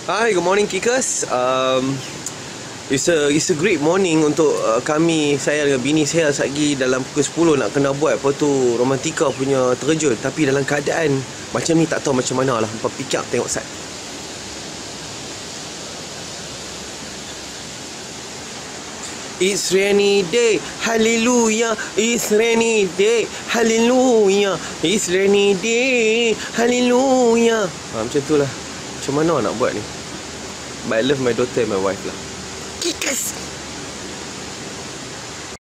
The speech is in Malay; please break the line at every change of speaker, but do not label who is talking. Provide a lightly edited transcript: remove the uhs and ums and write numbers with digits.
Hi, good morning Kikas. It's a great morning untuk kami, saya dengan bini saya lagi dalam pukul 10 nak kena buat apa tu romantika punya terjun, tapi dalam keadaan macam ni tak tahu macam mana lah. Hampa pick up tengok sat. It's rainy day, hallelujah. It's rainy day, hallelujah. It's rainy day, hallelujah. Macam tu lah. Macam mana nak buat ni? But I love my daughter and my wife lah. Kikas.